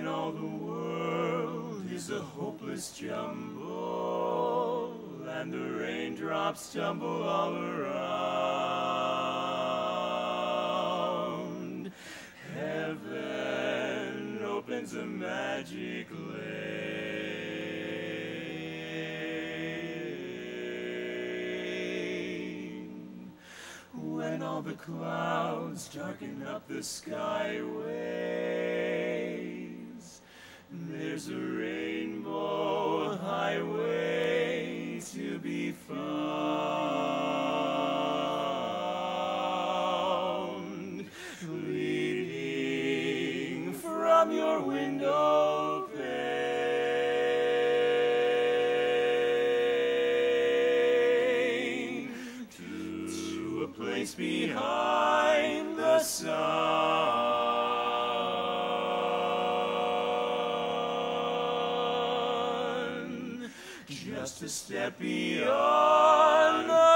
when all the world is a hopeless jumble, and the raindrops tumble all around. Heaven opens a magic lane. When all the clouds darken up the skyways, there's a rainbow highway to be found, leading from your window pane to a place behind the sun, just a step beyond the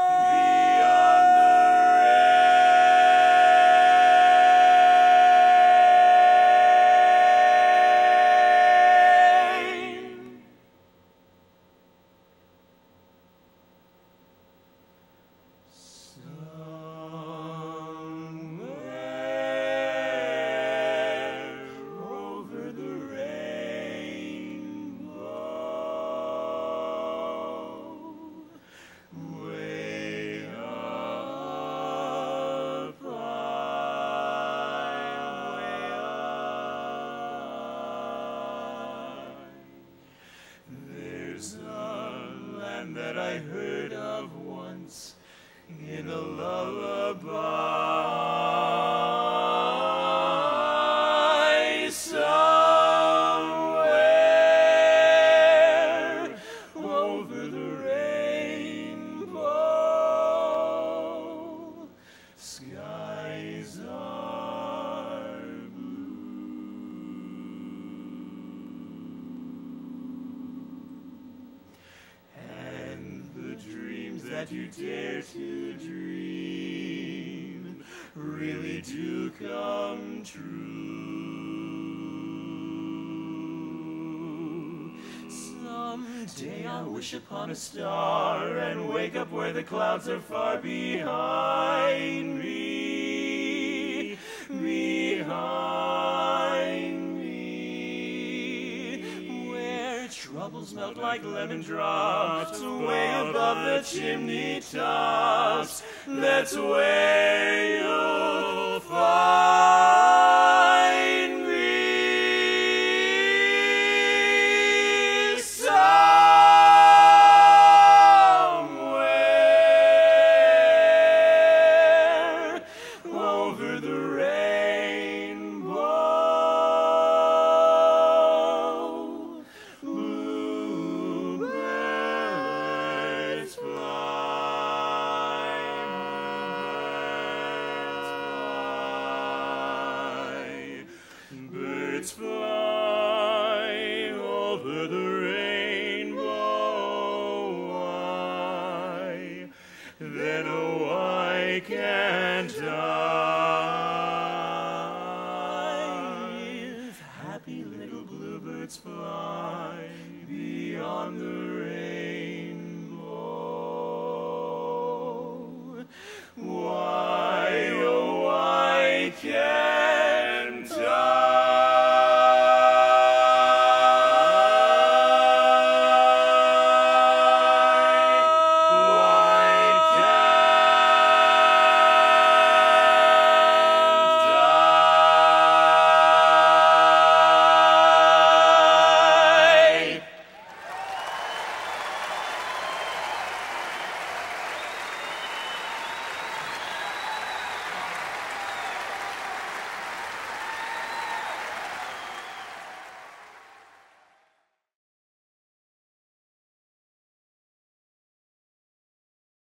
that I heard of once in a lullaby, somewhere over the rainbow. Skies are that you dare to dream really do come true. Someday I'll wish upon a star and wake up where the clouds are far behind me, troubles melt like lemon drops way above the chimney tops. That's where you'll find me, somewhere over the rainbow. Birds fly over the rainbow. Why? Then oh, why can't I? If happy little bluebirds fly beyond the rainbow, why, oh, why can't I?